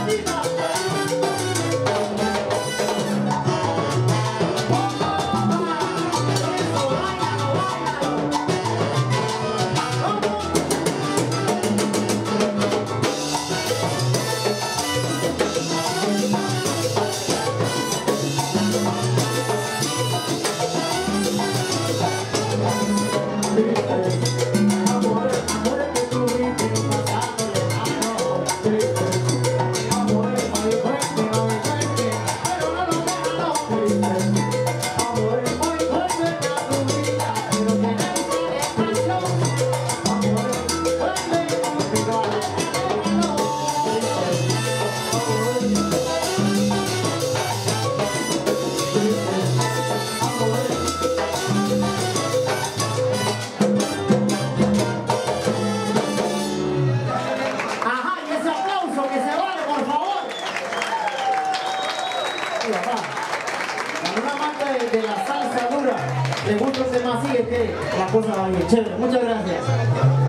Cuando un amante de la salsa dura le gusta el tema así, es que la cosa va bien. Chévere, muchas gracias.